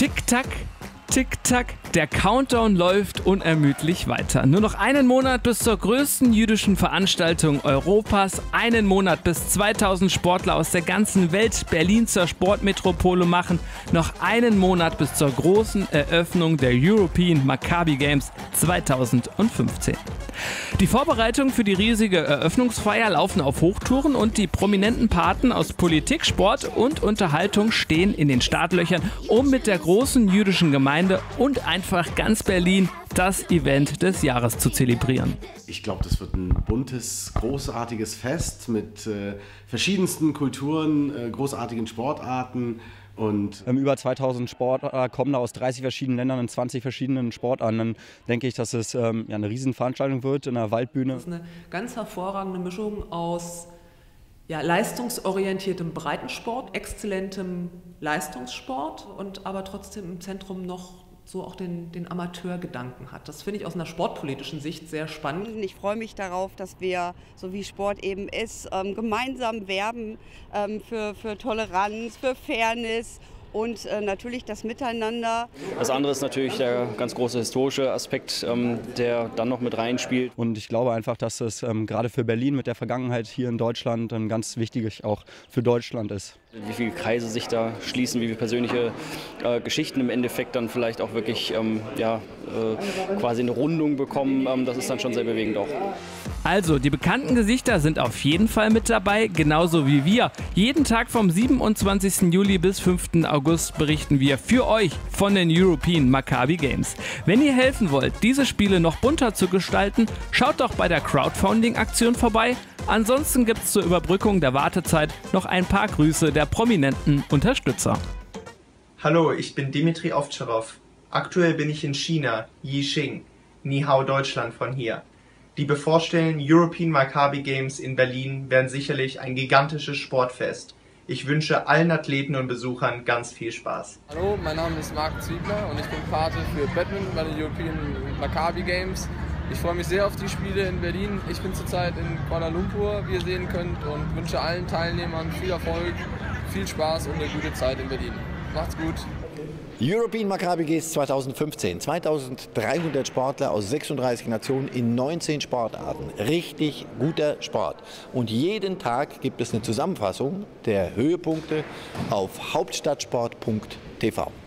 Tick-Tack, Tick-Tack, der Countdown läuft unermüdlich weiter. Nur noch einen Monat bis zur größten jüdischen Veranstaltung Europas, einen Monat bis 2000 Sportler aus der ganzen Welt Berlin zur Sportmetropole machen, noch einen Monat bis zur großen Eröffnung der European Maccabi Games 2015. Die Vorbereitungen für die riesige Eröffnungsfeier laufen auf Hochtouren und die prominenten Paten aus Politik, Sport und Unterhaltung stehen in den Startlöchern, um mit der großen jüdischen Gemeinde und einfach ganz Berlin das Event des Jahres zu zelebrieren. Ich glaube, das wird ein buntes, großartiges Fest mit verschiedensten Kulturen, großartigen Sportarten. Und über 2000 Sportler kommen da aus 30 verschiedenen Ländern in 20 verschiedenen Sportarten. Dann denke ich, dass es eine Riesenveranstaltung wird in der Waldbühne. Das ist eine ganz hervorragende Mischung aus leistungsorientiertem Breitensport, exzellentem Leistungssport und aber trotzdem im Zentrum noch so auch den Amateurgedanken hat. Das finde ich aus einer sportpolitischen Sicht sehr spannend. Ich freue mich darauf, dass wir, so wie Sport eben ist, gemeinsam werben für Toleranz, für Fairness und natürlich das Miteinander. Das andere ist natürlich der ganz große historische Aspekt, der dann noch mit reinspielt. Und ich glaube einfach, dass es gerade für Berlin mit der Vergangenheit hier in Deutschland ganz wichtig auch für Deutschland ist. Wie viele Kreise sich da schließen, wie viele persönliche Geschichten im Endeffekt dann vielleicht auch wirklich quasi eine Rundung bekommen, das ist dann schon sehr bewegend auch. Also, die bekannten Gesichter sind auf jeden Fall mit dabei, genauso wie wir. Jeden Tag vom 27. Juli bis 5. August berichten wir für euch von den European Maccabi Games. Wenn ihr helfen wollt, diese Spiele noch bunter zu gestalten, schaut doch bei der Crowdfunding-Aktion vorbei. Ansonsten gibt es zur Überbrückung der Wartezeit noch ein paar Grüße der prominenten Unterstützer. Hallo, ich bin Dimitri Ovtcharov. Aktuell bin ich in China, Yixing, Ni Hao Deutschland von hier. Die bevorstehenden European Maccabi Games in Berlin werden sicherlich ein gigantisches Sportfest. Ich wünsche allen Athleten und Besuchern ganz viel Spaß. Hallo, mein Name ist Marc Ziegler und ich bin Pate für Badminton bei den European Maccabi Games. Ich freue mich sehr auf die Spiele in Berlin. Ich bin zurzeit in Kuala Lumpur, wie ihr sehen könnt, und wünsche allen Teilnehmern viel Erfolg, viel Spaß und eine gute Zeit in Berlin. Macht's gut! European Maccabi Games 2015. 2300 Sportler aus 36 Nationen in 19 Sportarten. Richtig guter Sport. Und jeden Tag gibt es eine Zusammenfassung der Höhepunkte auf hauptstadtsport.tv.